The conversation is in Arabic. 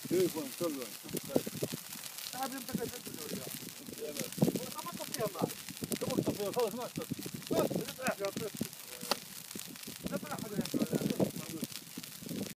كيف نطلع؟ تعال انت كيف تقول يا؟ خلاص ما